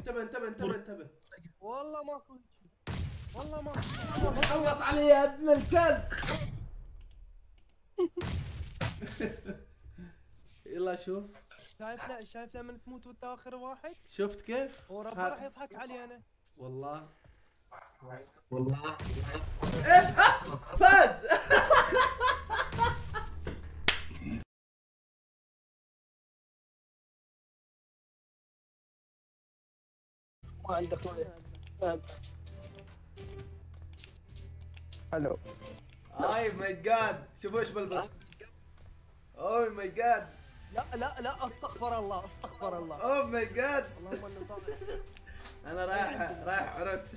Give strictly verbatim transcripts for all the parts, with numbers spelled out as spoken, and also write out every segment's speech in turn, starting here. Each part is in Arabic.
انتبه انتبه انتبه انتبه. والله ماكو والله ما خلص علي يا ابن الكلب. يلا شوف. شايف لا شايف لما تموت وانت اخر واحد شفت كيف؟ هو ربه راح يضحك علي انا. والله والله ايه فاز. ما عندك حلو. اي ماي جاد شوفوا ايش بلبس. اوه ماي جاد. لا لا لا استغفر الله استغفر الله. اوه ماي جاد. اللهم اني صالح. انا رايح رايح عرس.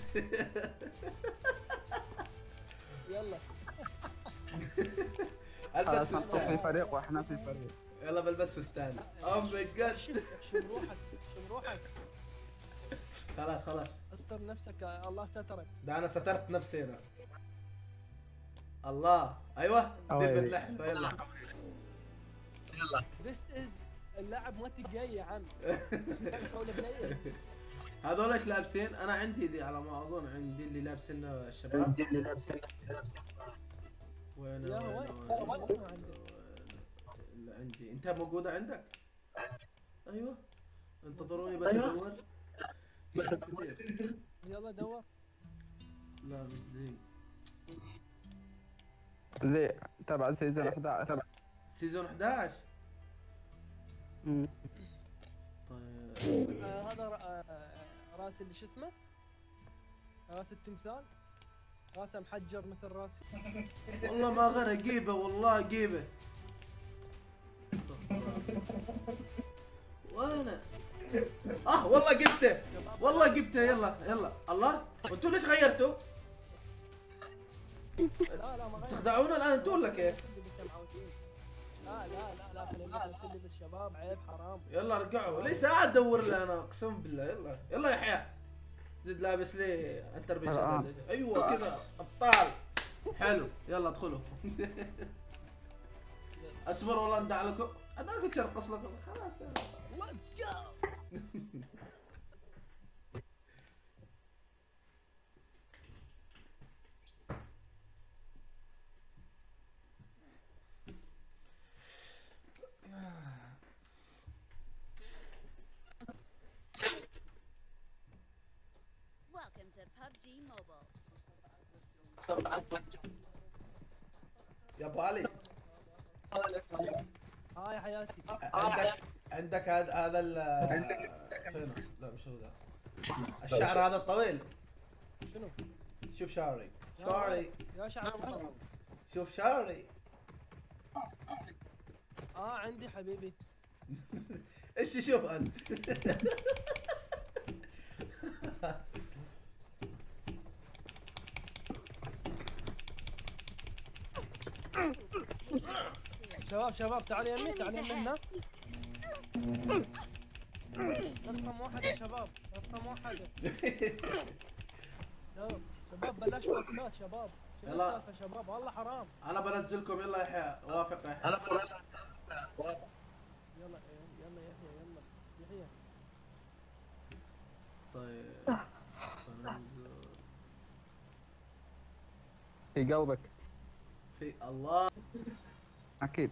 يلا البس في فستان. فريق واحنا في فريق. يلا بلبس فستان. اوه ماي جاد. شم شم روحك شم روحك. خلاص خلاص. استر نفسك الله سترك. ده انا سترت نفسي هنا. الله ايوه دي بتلحم يلا. يلا ذس از اللاعب مالتي جاي يا عم. هذول ايش لابسين؟ انا عندي دي على ما اظن عندي اللي لابسين الشباب. عندي اللي لابسين لابسين وين يا وين وين وين؟ وين عندك؟ اللي عندي انت موجودة عندك؟ ايوه انتظروني بس ادور. كثير. يلا دور. لا مش دي. ذي تبع سيزون احد عشر تبع سيزون احد عشر. امم طيب آه هذا ر- آه راس اللي شو اسمه؟ راس التمثال. راسه محجر مثل راسي. والله ما غنى جيبه والله جيبه. وانا اه والله جبته والله جبته. يلا يلا الله وانتوا ليش غيرتوا؟ لا لا ما غير. تخدعونا الان انتوا ولا كيف؟ لا لا لا لا خلينا نلبس اللي بالشباب عيب حرام. يلا رجعوا ليس قاعد ادور لي انا اقسم بالله. يلا يلا يحيى زد لابس لي انتر بيشرب. ايوه كذا ابطال حلو. يلا ادخلوا. اصبر والله ندع لكم. انا قلت ارقص لكم خلاص. ليتس جو. Welcome to P U B G Mobile. يا ابو علي هاي حياتي. عندك عندك هذا هذا ال فين؟ لا مش هو ذا الشعر هذا الطويل. شنو؟ شوف شعري شعري يا شعر. شوف شعري. اه عندي حبيبي. ايش تشوف انت؟ شباب شباب تعالوا يمي تعالوا يمي هنا. رقم واحد يا شباب رقم واحد. شباب شباب بلاش وقفات شباب. شنو يلا. السالفة شباب والله حرام. انا بنزلكم. يلا يحيى وافق يا يحيى. انا بلاش يلا يلا يحيى يلا يحيى. طيب في قلبك في الله. اكيد.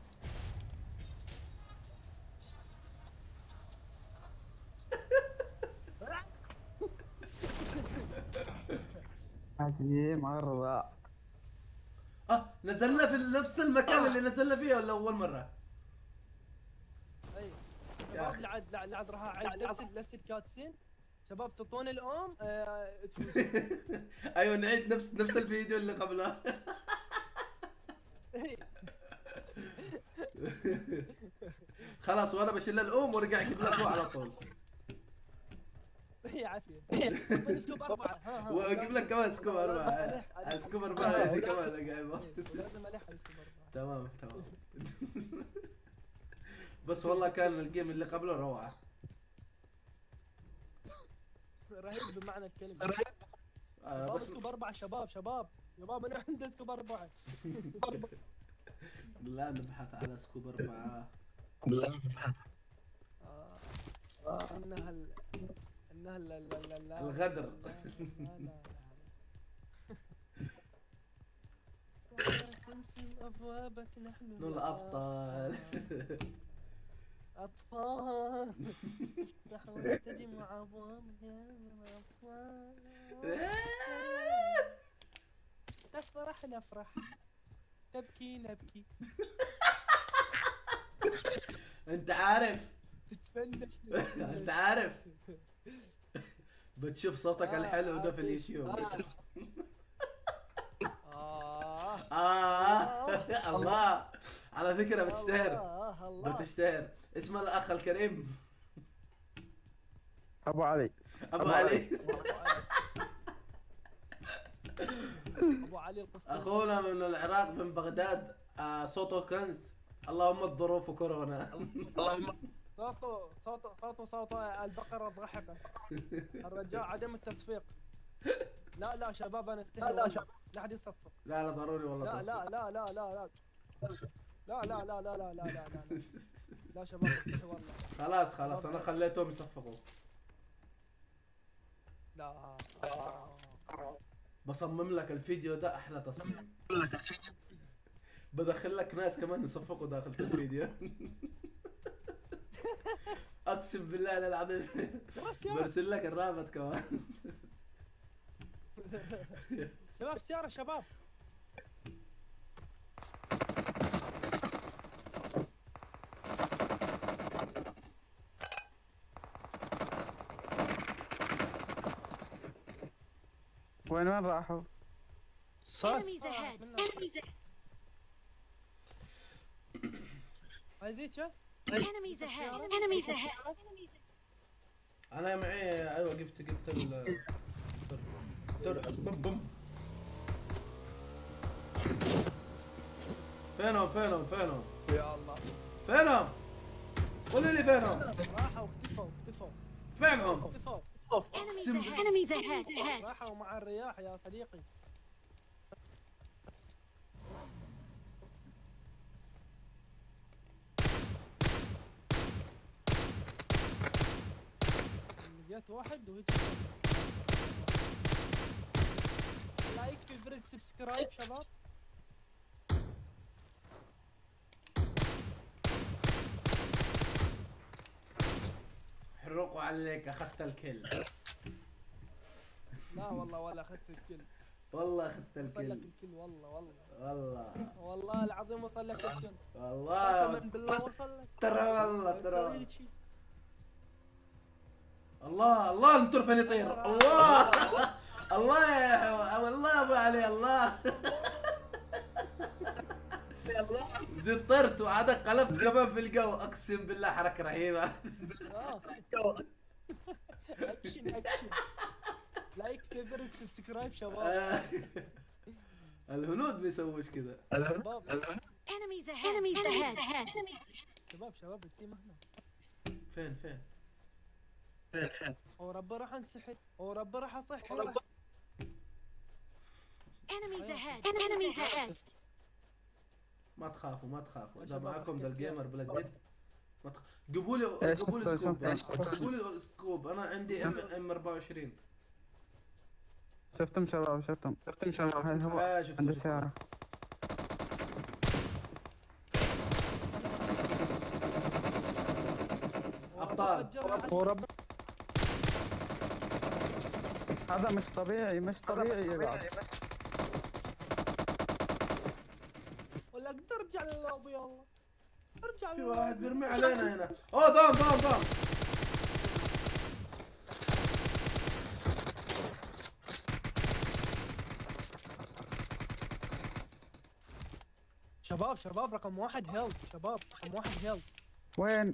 هذه مرة اه نزلنا في نفس المكان اللي نزلنا فيه ولا اول مره؟ اي يا شباب أخي. لعد لعد لعد راح اعيد نفس نفس الكاتسين. شباب تعطوني الام آه تفوز. ايوه نعيد نفس نفس الفيديو اللي قبله. خلاص وانا بشيل الام ورجع اجيب لك هو على طول. يا عافيه. اعطوني سكوب اربعه. ها ها واجيب لك كمان سكوب اربعه. سكوب اربعه هذه كمان جايبه. لازم الح على سكوب اربعه. تمام تمام. بس والله كان الجيم اللي قبله روعه. رهيب بمعنى الكلمه. آه شباب بس سكوب اربعه شباب شباب شباب انا عندي سكوب اربعه. لا نبحث على سكوب اربعه. بالله آه. انها ال... لا لا لا لا لا الغدر. لا لا لا. سمسم ابوابك نحن نحن الابطال. اطفال نحن نهتدم ابوابها من اطفال. تفرح نفرح تبكي نبكي انت عارف تتفنش انت عارف بتشوف صوتك آه، الحلو ده في عارف. اليوتيوب. آه. آه الله، على فكرة بتشتهر الله الله. بتشتهر. اسم الأخ الكريم ابو علي. أبو علي. ابو علي القسطنطيني. أخونا من العراق من بغداد، آه صوته كنز. اللهم الظروف وكورونا. صوته صوته صوته صوته البقرة الضاحكة. الرجاء عدم التصفيق. لا لا شباب انا استحي. لا شباب لا حد يصفق. لا لا ضروري والله. لا لا لا لا لا لا لا لا لا لا لا لا لا لا لا شباب استحي والله. خلاص خلاص أنا خليتهم يصفقوا. لا بصمم لك الفيديو ده أحلى تصميم. بدخل لك ناس كمان يصفقوا داخل في الفيديو. اقسم بالله العظيم برسل لك الرابط كمان. شباب سيارة شباب. وين وين راحوا؟ Enemies ahead. Enemies ahead. هذيك Enemies ahead. Enemies ahead. انا معي ايوه جبت جبت ال تر بم بم. فينهم فينهم فينهم يا الله. فينهم؟ قولوا لي فينهم؟ راحوا اختفوا اختفوا فينهم؟ اختفوا. Enemies ahead. Enemies ahead. راحوا مع الرياح يا صديقي. لقيت واحد وهيك. لايك فيفرت سبسكرايب شباب. حرقوا عليك اخذت الكل. لا والله ولا اخذت الكل. والله اخذت وصل لك الكل. الكل والله والله والله والله العظيم وصل لك الكل. والله قسما بس بالله وصل لك. ترى والله بسوي ترى لك شي. الله الله الترفن يطير. الله الله يا حو... والله ابو علي الله. زدت طرت وعادك قلبت كمان في الجو. اقسم بالله حركه رهيبه. آه. اكشن اكشن. لايك فيفرت سبسكرايب شباب. الهنود بيسووش كذا. شباب Enemies ahead. Enemies ahead. شباب شباب التيم هنا. فين فين؟ ورب راح انسحب ورب راح اصح. Enemies ahead. Enemies ahead. ما تخافوا ما تخافوا، اذا شباب معكم ذا ركز الجيمر بلا جد ما تخ... جيبوا لي إيش جيبوا لي شفت- سكوب. شفت- جيبوا لي سكوب. انا عندي ام ام أربعة وعشرين. شفتم شباب شفتم شفتم شباب. هاي هو آه شفت عند شفت. السيارة. ابطال. ورب هذا مش طبيعي مش طبيعي يا بعض. ولا اقدر ارجع لللوبي يلا. ارجع في لللوبي. واحد بيرمي علينا هنا. اوه دام دام دام. شباب شباب رقم واحد هيلث. شباب رقم واحد هيلث. وين؟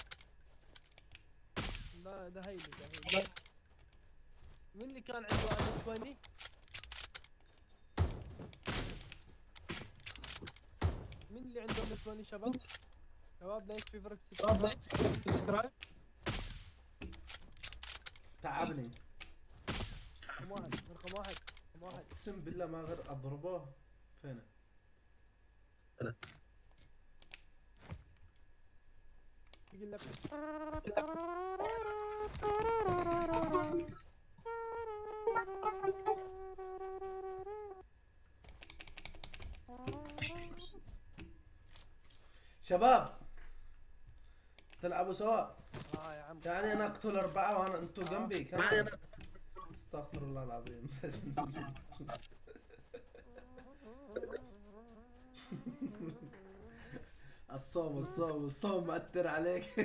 لا ده هيلي ده هيلي. مين اللي كان عنده ام عشرين؟ مين اللي عنده ام عشرين شباب؟ شباب لايك فيفرت سبسكرايب. تعبني. رقم واحد رقم واحد رقم واحد. اقسم بالله ما غير اضربوه. فين؟ يقول لك شباب تلعبوا سوا. اه يا عم. يعني انا اقتل اربعة وانا انتوا جنبي كمان. استغفر الله العظيم. الصوم الصوم الصوم مأثر عليك.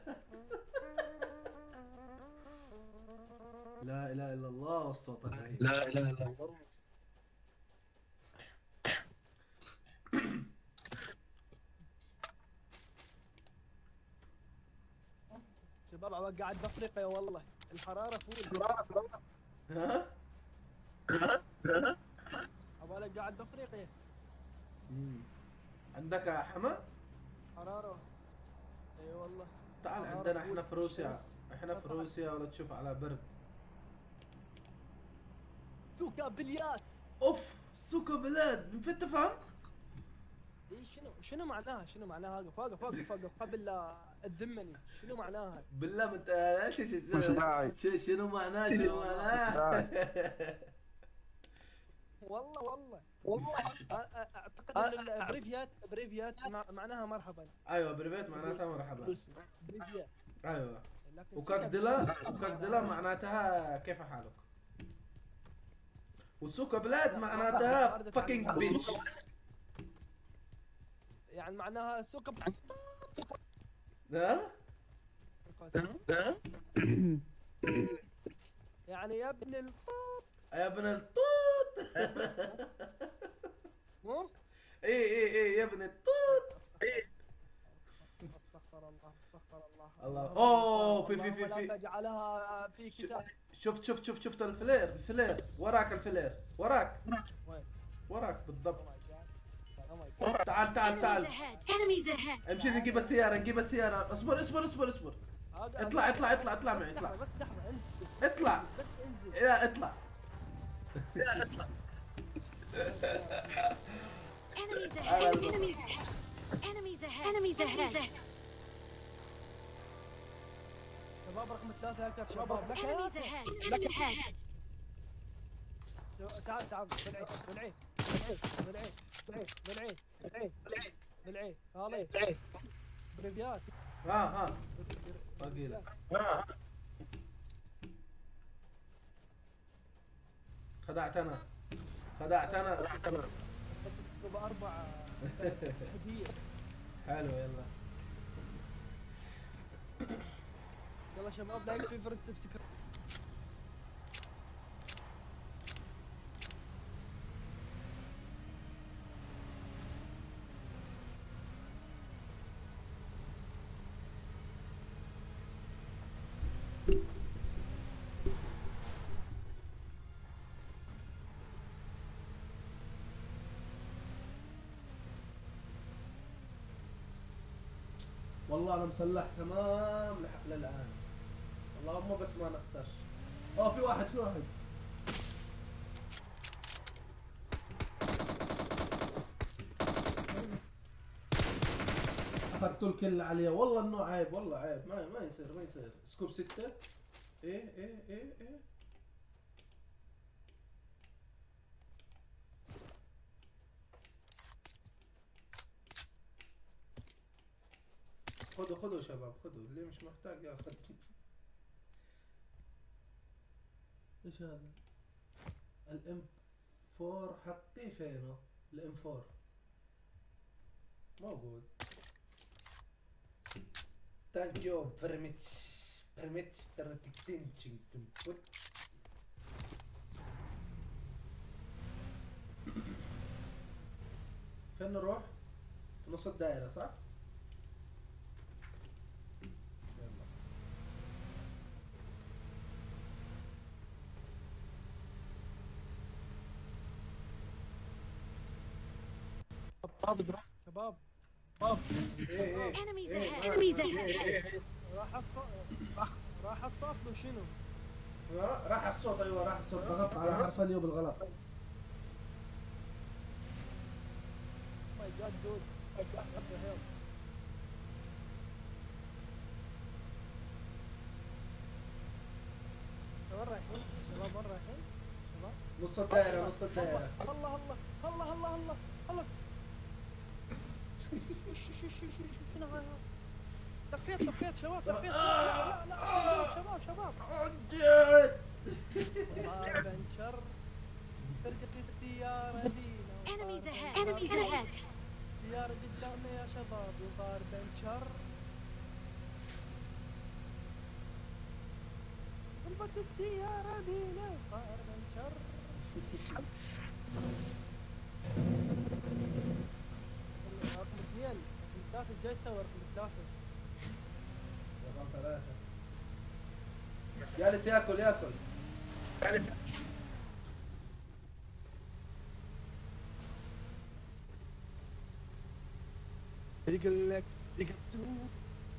لا اله الا الله والصوت الرهيب. لا اله الا الله. شباب عبالك قاعد بافريقيا والله الحراره فول. ها؟ عبالك قاعد بافريقيا. مم. عندك يا حما؟ حراره. اي والله. تعال حرارة عندنا فول. احنا في روسيا. شمس. احنا في روسيا ولا تشوف على برد. سوكا بليات. اوف سوكا بلاد من فين تفهم؟ اي شنو شنو معناها شنو معناها واقف واقف واقف واقف قبل لا تذمني شنو معناها؟ بالله من ايش مش داعي. شنو شنو معناه شنو معناه؟ والله والله والله أ- أ- اعتقد ان البريفيات بريفيات مع- معناها مرحبا. ايوه بريفيت معناتها مرحبا. روسي. بريفيات. ايوه لكن وكاكدلا سوكا وكاكدلا معناتها كيف حالك؟ وسوكا بلاد معناتها فاكينج بيتش. يعني معناها سوكا ب- ها؟ يعني يا ابن ال يا ابن الطوط. مو؟ اي اي اي يا ابن الطوط. استغفر الله استغفر الله. الله. أوه، في- في- في- اللهم في- لا تجعلها في كتاب. شفت شفت شفت شفت الفلير الفلير وراك الفلير وراك وين؟ وراك Oh بالضبط. my God. Oh my God. تعال تعال Enemies تعال ahead. Enemies ahead. امشي نجيب السيارة نجيب السيارة. اصبر اصبر اصبر اصبر. هذا- اطلع اطلع اطلع اطلع معي لحظة اطلع. بس لحظة انزل. اطلع. بس انزل. يا اطلع. Enemies ahead. Enemies ahead. Enemies ahead. Enemies ahead. شباب رقم ثلاثة يا كات شباب لك Enemies يا ahead. Enemies ahead. تعال تعال بالعين بالعين بالعين بالعين بالعين بالعين بالعين بالعين بريفيات. ها ها باقي لك. خدعتنا خدعتنا. سكوب أربع هدية. حلو يلا. يلا شباب لا يكفي فرست بسكر. والله انا مسلح تمام لح- للان. اللهم بس ما نخسرش. اه في واحد في واحد. اخذت الكل عليه. والله انه عيب والله عيب. ما ما يصير ما يصير. سكوب ستة. ايه ايه ايه ايه. خذوا خذوا شباب خذوا. اللي مش محتاج ياخذ. ايش هذا؟ الام فور حقي فينه؟ الام فور موجود. ثانك يو فيري ماتش فيري ماتش. ترى تكتنشن تنبوت. فين نروح؟ في نص الدائرة صح؟ يلا. شباب ايه ايه Enemies إيه، ahead. آه. Enemies ahead. راح الصوت راح الصوت له شنو؟ آه، راح الصوت. ايوه راح الصوت. ضغطت على حرف اليو بالغلط. ماي جاد دود ماي جاد وات ذا هيل. وين رايحين؟ شباب وين رايحين؟ شباب نص الدائرة نص الدائرة. الله الله الله الله الله الله شنو هاي؟ طفيت طفيت شباب طفيت لا لا لا شباب شباب عديت. صار بنشر فرقت السيارة دينا Enemies ahead. Enemies ahead. السيارة قدامنا يا شباب وصار بنشر ضربت السيارة بينا وصار بنشر رقم اثنين رقم ثلاثة جاي يسوي رقم ثلاثة رقم ثلاثة جالس ياكل ياكل. يقول لك يقول سوق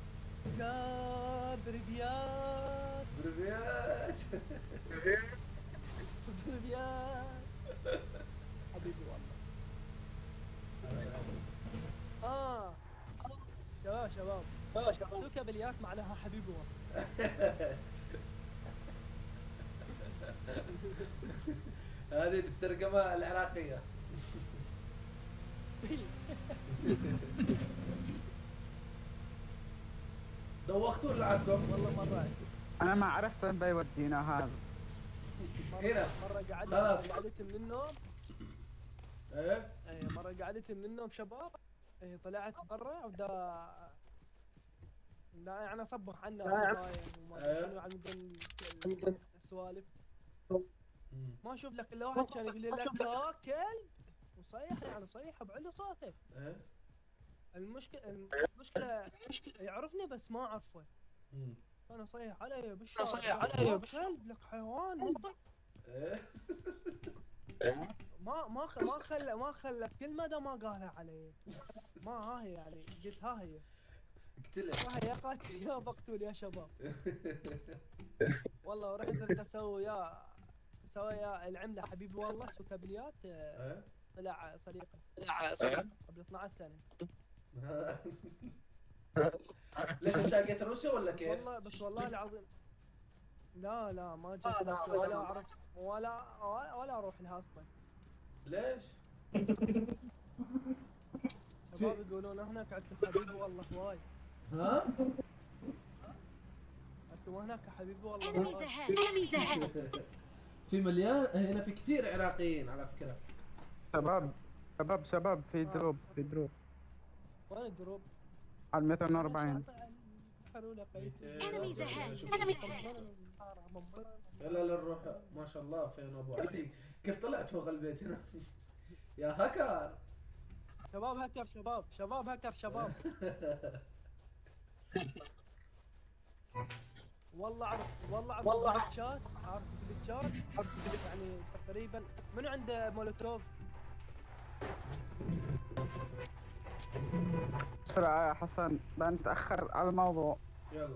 يا بربيات بربيات. بربيات حبيبي والله. اه شباب شباب سوكا باليات معناها حبيبي والله. هذه الترجمة العراقية. دوختوا اللي عندكم؟ والله مرة انا ما عرفت وين بيودينا هذا. هنا. مرة قعدت خلاص. قعدت من النوم. ايه؟ ايه مرة قعدت من النوم شباب. ايه طلعت برا ودا دا يعني اصبح عنا سبايا وما ادري شنو على مدن السوالف. ما اشوف لك الا واحد كان يقول لي لك يا كلب وصيح يعني صيح بعلو صوته. ايه؟ المشكلة المشكلة يعرفني بس ما اعرفه. انا صيح علي بالشارع صيح علي كلب لك حيوان انت. ايه؟ ما ما خ... ما خلى ما خلى كلمة دا ما قالها علي. ما ها هي يعني قلت ها هي. اقتله. ها يا قاتل يا مقتول يا شباب. والله ورحت صرت اسوي يا سوي يا العملة حبيبي والله سوكابليات. ايه؟ طلع صديقي طلع صديقي قبل اثنعش سنة. ليش انت جيت روسيا ولا بس كيف؟ والله بس والله العظيم لا لا ما جيت روسيا ولا اعرف ولا ولا اروح لها اصلا. ليش؟ شباب يقولون هناك عندكم حبيبي والله هواي. ها؟ عندكم هناك حبيبي والله Enemies هواي. ahead. Enemies ahead. في مليان هنا، في كثير عراقيين على فكرة. شباب شباب شباب في دروب في دروب وين الدروب؟ على مئتين وأربعين. Enemies ahead. Enemies ahead. يلا لا نروح. ما شاء الله فين ابو علي. كيف طلعت فوق البيت هنا؟ يا هكر. شباب هكر شباب شباب هكر شباب. والله اعرف والله اعرف والله جلتشات عارف جلتشات يعني تقريبا منو عنده مولوتوف؟ بسرعة يا حسن بنتأخر على الموضوع. يلا.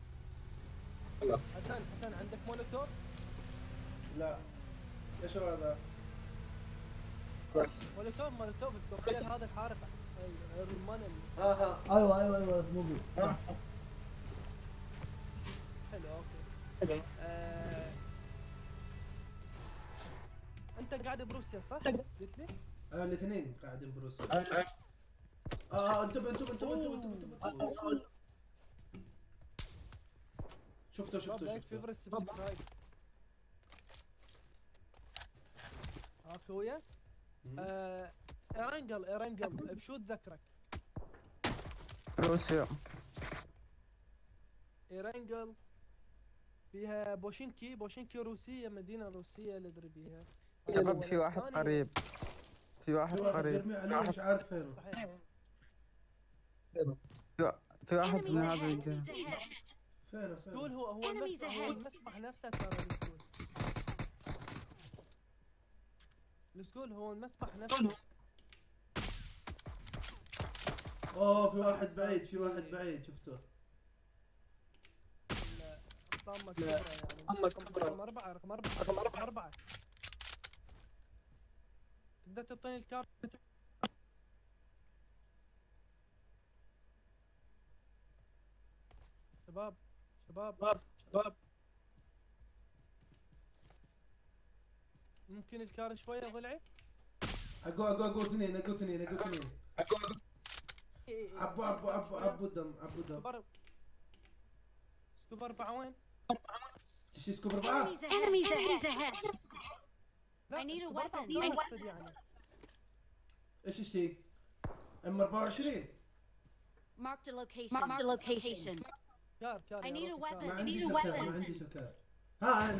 حسن حسن عندك مولوتوف؟ لا. ايش هذا؟ مولوتوف مولوتوف الكوكتيل هذا الحارق الرمان اللي ها ها. ايوه ايوه ايوه موجود. حلو اوكي. آه... انت قاعد بروسيا صح؟ قلت لي؟ آه الاثنين قاعدين بروسيا. اه اه انتبه انتبه انتبه انتبه انتبه انتبه. شفته شفته لايك شفته. فيفرت سبسكرايب. اخويا آه... ايرنجل ايرنجل بشو تذكرك؟ روسيا. ايرنجل فيها بوشينكي بوشينكي روسية مدينة روسية اللي ادري بيها. شباب في واحد قريب في واحد في واحد قريب يرمي عليه مش عارف فينه. صحيح. في في واحد Enemies من هذا ahead. الجهة. فينه السكول فينه. هو هو Enemies المسبح هو ahead. المسبح نفسه ترى السكول. السكول هو المسبح نفسه. اوه في واحد بعيد في واحد بعيد شفته. الطامة كبيرة يعني رقم أربعة رقم أربعة رقم أربعة. تقدر تعطيني الكارت؟ شباب شباب شباب ممكن الكار شويه ضلعي. اقو اقو اقو اثنين اقو اثنين اقو اثنين. عبو عبو عبو عبو دم عبو دم. سكوب سكوب أربعة وين؟ تشي سكوب أربعة؟ Enemies ahead. Enemies ahead. لا I need a سكوب أربعة weapon. بدون مقصد يعني. ايش الشيء؟ ام أربعة وعشرين. Marked a location. Marked a location. كار كار I يا need a روحي، weapon. ما كار. I عندي need a شركات ما weapon. عندي شركات. ها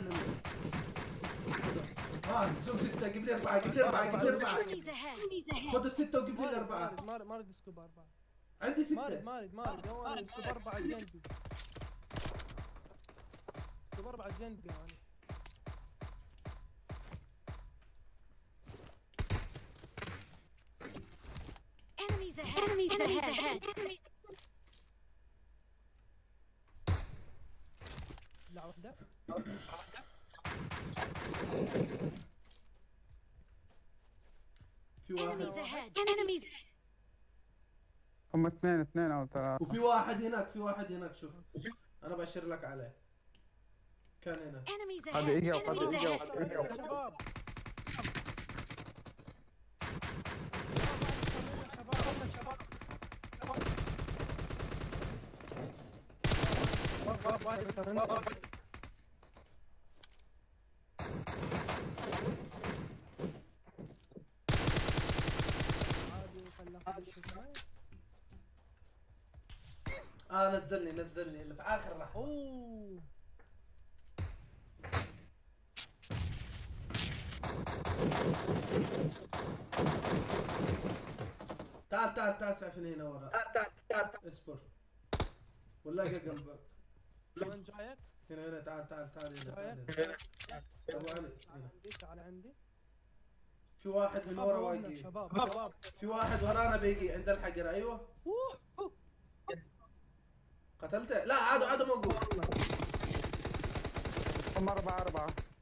ها زوم ستة جيب لي أربعة جيب لي أربعة جيب لي أربعة. Enemies ahead. خذ الستة وجيب لي مارد الأربعة. مارد مارد مارد سكوب أربعة. عندي مارد ستة. مارد مارد هو أنا سكوب أربعة جنبي. سكوب أربعة جنبي أنا. Enemies ahead. Enemies ahead. لا واحدة. في واحد Enemies ahead. Enemies. هم اثنين اثنين او ثلاثة. وفي واحد هناك في واحد هناك شوف. أنا بأشر لك عليه. كان هنا. Enemies ahead. هذا اجا وهذا Enemies اجا ahead. وهذا اجا. شباب. آه نزلني نزلني اللي في آخر لحظة. اوه تعال تعال تعال سعفني هنا ورا. تعال تعال تعال. اصبر. ولا جنبك. وين جايك؟ هنا هنا تعال تعال تعال هنا تعال جايك؟ هنا. أبو علي تعال هنا. عندي تعال عندي. في واحد من ورا واقي. شباب شباب. في واحد ورانا بيجي عند الحجر. أيوه. أوه، أوه. قتلته؟ لا عادوا عادوا موجود. هم أربعة أربعة.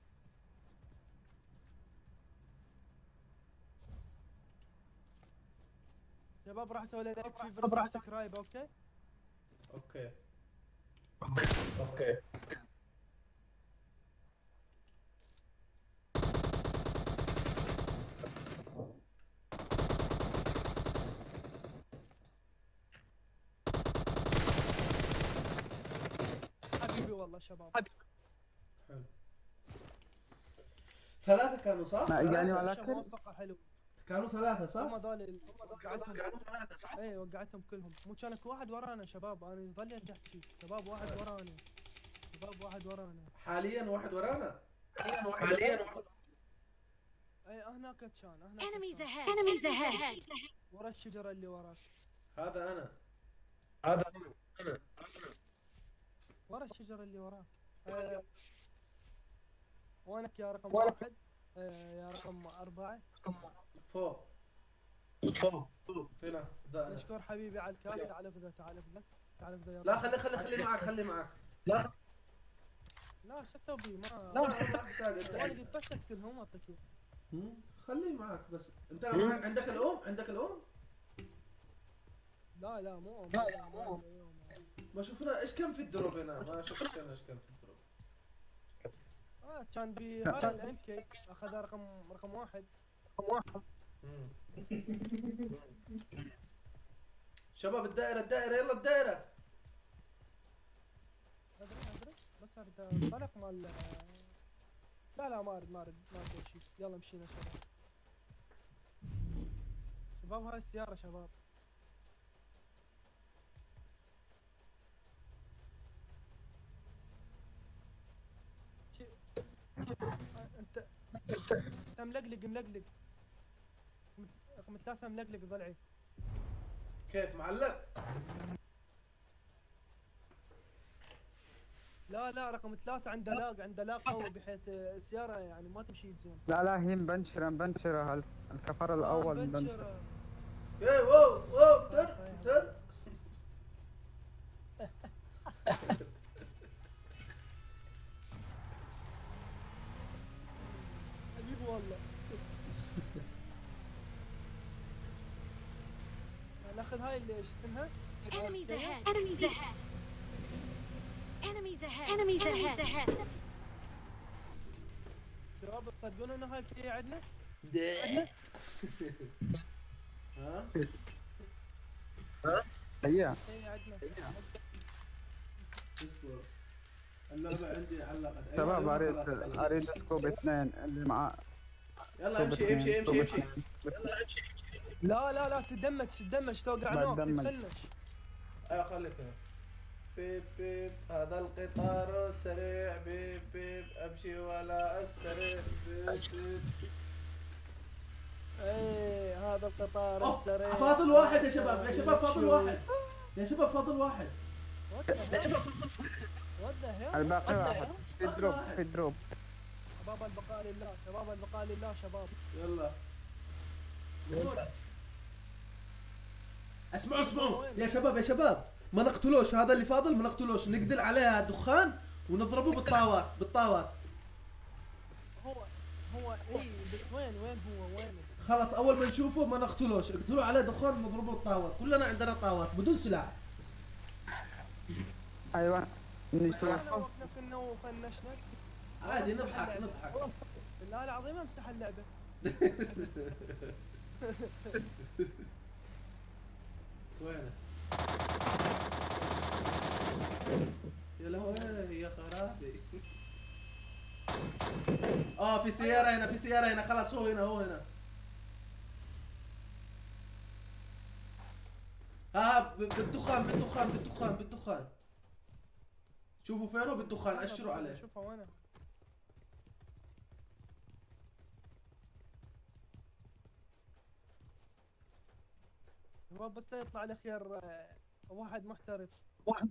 شباب راح اسوي لك في فرصة سبسكرايب اوكي؟ اوكي. اوكي. حبيبي والله شباب. حلو. ثلاثة كانوا صح؟ ما اجاني ثلاثة. ولا كل. موفقة حلو. كانوا ثلاثة هم صح؟ هذول ال- وقعتهم اي وقعتهم كلهم. مو كانك واحد ورانا شباب انا ظليت احكي شباب واحد ورانا. شباب واحد ورانا. حاليا واحد ورانا. حاليا اي هناك كان هناك Enemies كان. ahead. Enemies ahead. ورا الشجرة اللي وراك. هذا أنا. هذا انا. ورا الشجرة اللي وراك. آه. وينك يا رقم واحد؟ آه يا رقم أربعة. فوق. فوق. هنا ده أنا. مشكور حبيبي على الكاف. تعال اخذه تعال اخذه تعال اخذه يا لا رقم. خلي خلي خلي معك خلي معك. لا لا شو اسوي ما لا ما احتاج انا انت. قلت بس اقتلهم اعطيك إياه. هم؟ خليه معك بس. انت معك عندك الأم عندك الأم؟ لا لا مو لا لا مو ما شفنا ايش كان في الدروب هنا ما شفت انا ايش كان في الدروب. اه كان بهذا الام كي اخذ رقم رقم واحد. رقم واحد. مم. شباب الدائرة الدائرة يلا الدائرة. ادري ادري بس اريد انطلق مال. لا لا ما اريد ما اريد ما اريد شيء. يلا مشينا شباب. شباب هاي السيارة شباب. شي- آه، انت انت ملقلق ملقلق. رقم ثلاثة ملقلق ضلعي. كيف معلق؟ لا لا رقم ثلاثة عنده لاق عنده لاق قوي بحيث السيارة يعني ما تمشي زين. لا لا هي مبنشرة مبنشرة هال- الكفر الأول مبنشر. بنشر. ايه واو واو تر تر. حبيبي والله. ناخذ هاي اللي ايش اسمها؟ Enemies ahead. Enemies ahead. Enemies ahead. Enemies ahead. شباب شباب تصدقون ان هاي الكي عندنا؟ ده. ها؟ هيا كي عندنا. اصبر. اللعبة عندي علقت. أيوة شباب أيوة اريد خلاص خلاص. اريد سكوب اثنين اللي معاه. يلا سكوب امشي اثنين، امشي سكوب امشي امشي. اثنين. لا لا لا تدمج تدمج توقع نوك بتدمج. تتفنش. ايوه خليك هنا. بيب بيب هذا القطار السريع بيب بيب امشي ولا استريح بيب بيب. ايه هذا القطار أوه، السريع. فاضل واحد يا شباب يا شباب فاضل شو. واحد. يا شباب فاضل واحد. وده الباقي واحد في فاضل دروب واحد. في دروب. شباب البقاء لله شباب البقاء لله شباب. يلا. اسمعوا اسمعوا يا شباب يا شباب ما نقتلوش هذا اللي فاضل ما نقتلوش نقتل عليها دخان ونضربه بالطاوات بالطاوات. هو هو اي بس وين وين هو وين؟ خلاص اول ما نشوفه ما نقتلوش اقتلوا عليه دخان ونضربه بالطاوات كلنا عندنا طاوات بدون سلاح. ايوه احنا نشوفه. وقتنا كنا وفنشنا. عادي نضحك نضحك. بالله العظيم امسح اللعبه. وينه؟ يا لهوي يا خرابي. اه في سيارة هنا في سيارة هنا خلاص هو هنا هو هنا. ها ب- بالدخان بالدخان بالدخان بالدخان. شوفوا فينه بالدخان اشروا عليه. شوفه وين؟ شباب بس لا يطلع لي خير آه، واحد محترف. واحد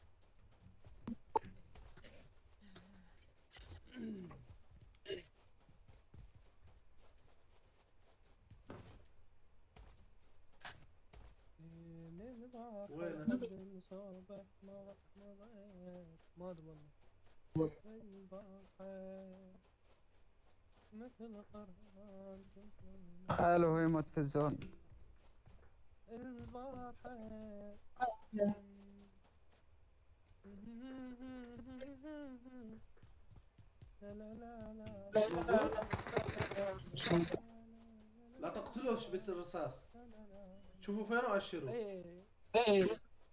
وينه؟ ما ادري والله. مثل قرآن خاله هو يموت في الزون. البارحة لا لا لا لا لا تقتلوش بس الرصاص. شوفوا فينه اشروا. ايه ايه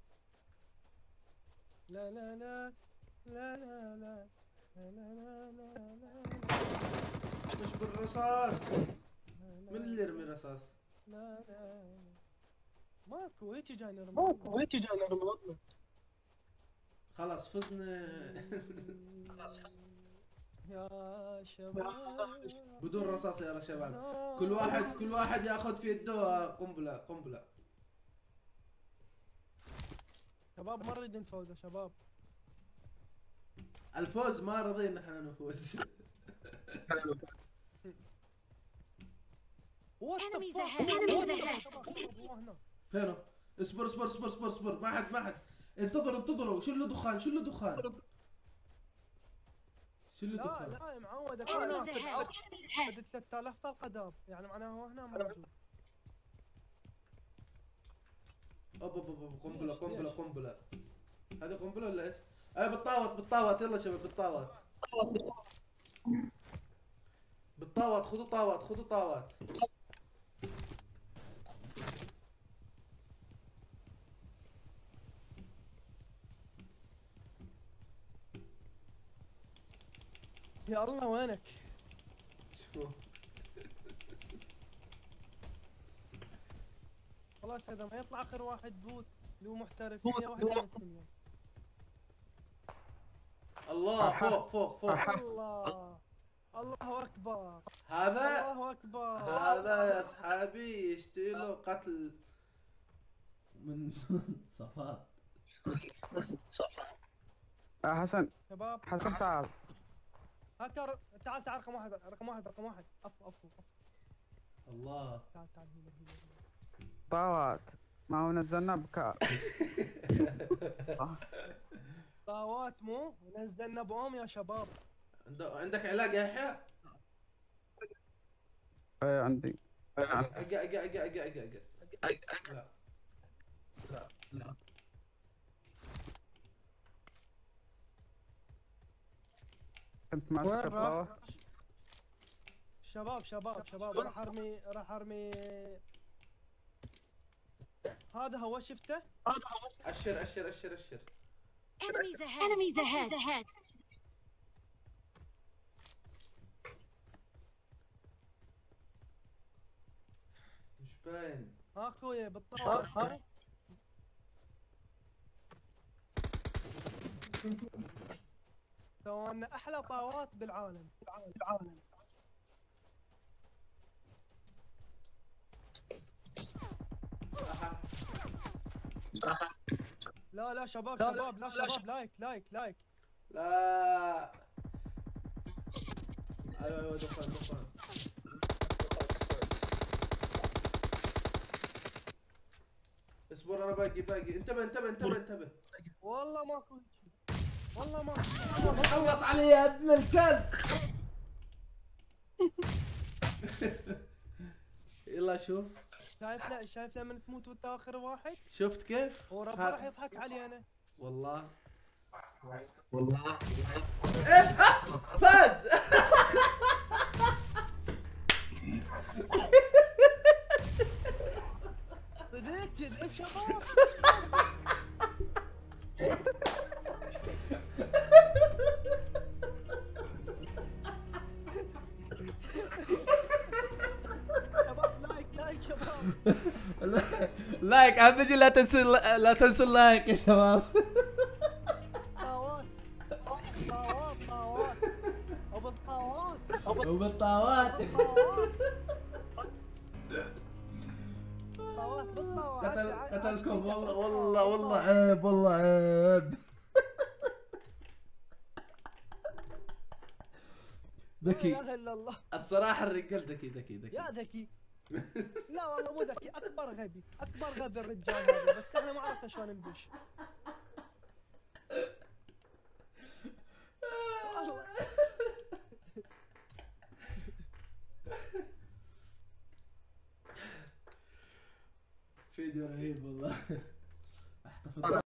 لا لا لا لا لا لا لا لا لا لا مش بالرصاص. من اللي يرمي الرصاص؟ لا لا ماكو هيك جاي نرمي ماكو هيك جاي نرمي خلاص فزنا. يا شباب بدون رصاص يا شباب. كل واحد كل واحد ياخذ في يده قنبله قنبله. شباب ما نريد نفوز يا شباب. الفوز ما رضينا نحن نفوز. Enemies ahead. Enemies ahead. فينه؟ اصبر اصبر اصبر اصبر اصبر ما حد ما حد. انتظروا انتظروا شو له دخان شو له دخان. شو له لا دخان. لا يا معود Enemies ahead. عدد ثلاثة آلاف طلقة داب يعني معناها هو هنا موجود. اوب اوب اوب قنبله قنبله قنبله. هذه قنبله ولا ايش؟ اي بالطاوت بالطاوت يلا شباب بالطاوت. بالطاوت خذوا طاوت خذوا طاوت. يا الله وينك؟ شوف خلاص هذا ما يطلع اخر واحد بوت اللي هو محترف هي واحد من الدنيا. الله فوق فوق فوق. الله الله اكبر. هذا الله اكبر. هذا يا اصحابي يشتري له قتل من صفات. آه حسن شباب حسن تعال. هاكر تعال تعال رقم واحد رقم واحد رقم واحد عفو عفو عفو. الله تعال تعال هنا هنا. طاوات ما هو نزلنا بكار. طاوات مو نزلنا بوم يا شباب. عنده- عندك علاج يا يحيى؟ ايه عندي. ايه عندي. اقا اقا اقا اقا اقا لا لا لا. كنت ماسك وين راح؟ الطاوة. شباب شباب شباب راح ارمي راح ارمي. هذا هو شفته. اشر اشر اشر اشر. Enemies ahead. Enemies ahead. مش باين. ها اخويا بالطاوله. ها سوينا احلى طاوات بالعالم. بالعالم. لا لا شباب شباب لا شباب لايك لايك لايك. لا ايوه ايوه دخل دخل. اصبر انا باقي باقي. انتبه انتبه انتبه انتبه. والله ماكو والله ما خلص علي يا ابن الكلب. يلا شوف. شايف لا شايف لما تموت وانت اخر واحد. شفت كيف؟ هو ربي راح يضحك علي انا. والله والله ايه فاز. صدق كذب شباب. شباب لايك لايك شباب. لايك اهم شيء. لا تنسوا لا تنسوا اللايك يا شباب. طاوات طاوات طاوات وبالطاوات وبالطاوات. طاوات بالطاوات. قتل قتلكم والله والله والله عيب والله عيب. ذكي. لا اله الا الله. الصراحة الرجال ذكي ذكي ذكي. يا ذكي. لا والله مو ذكي. اكبر غبي اكبر غبي الرجال هذا. بس احنا ما عرفنا شلون ندش. والله. فيديو رهيب والله. احتفظ